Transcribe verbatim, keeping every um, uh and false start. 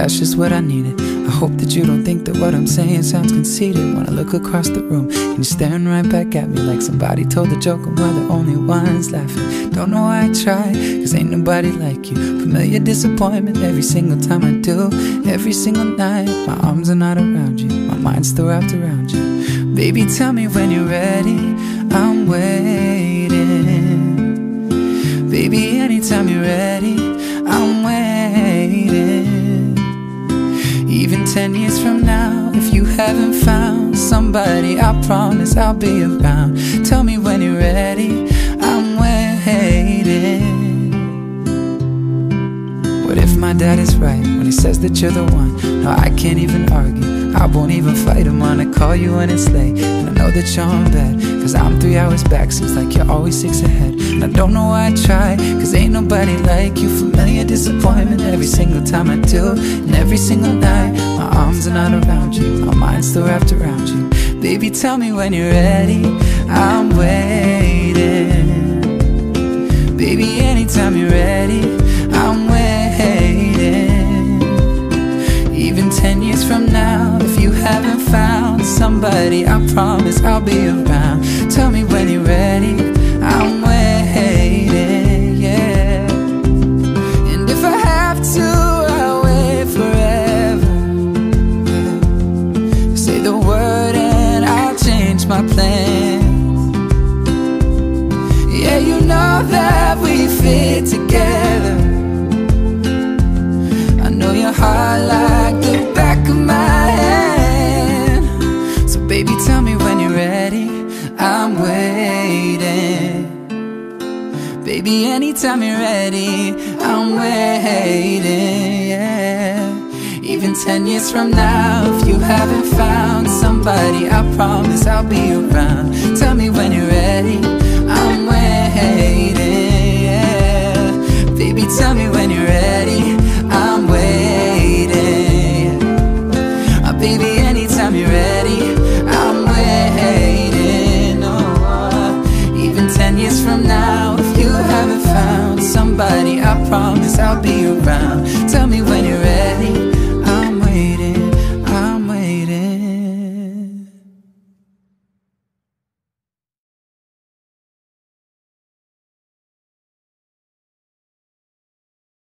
that's just what I needed. I hope that you don't think that what I'm saying sounds conceited. When I look across the room and you're staring right back at me like somebody told a joke and we're the only ones laughing. Don't know why I try, cause ain't nobody like you. Familiar disappointment every single time I do. Every single night, my arms are not around you, my mind's still wrapped around you. Baby, tell me when you're ready, I'm waiting. Baby, anytime you're ready, I'm waiting. Even ten years from now, if you haven't found somebody, I promise I'll be around. Tell me when you're ready, I'm waiting. What if my dad is right when he says that you're the one? No, I can't even argue, I won't even fight him. Wanna call you when it's late, and I know that you're on bed, cause I'm three hours back, seems like you're always six ahead. And I don't know why I try, cause ain't nobody like you. Familiar disappointment every single time I do. And every single night, my arms are not around you, my mind's still wrapped around you. Baby, tell me when you're ready, I'm waiting. Baby, anytime you're ready, I'm waiting. Even ten years from now, if you haven't found somebody, I promise I'll be around. Tell me when you're ready, I'm waiting, yeah. And if I have to, I'll wait forever, yeah. Say the word and I'll change my plans. Yeah, you know that we fit together. I know your heart like the back of my hand. So baby, tell me when you're ready, I'm waiting. Baby, anytime you're ready, I'm waiting, yeah. Even ten years from now, if you haven't found somebody, I promise I'll be around. Tell me when you're ready, I'm waiting, yeah. Baby, tell me when you're ready, I'm waiting. uh, Baby, anytime you're ready, I'm waiting. Oh, even ten years from now, if you haven't found somebody, I promise I'll be around. Tell me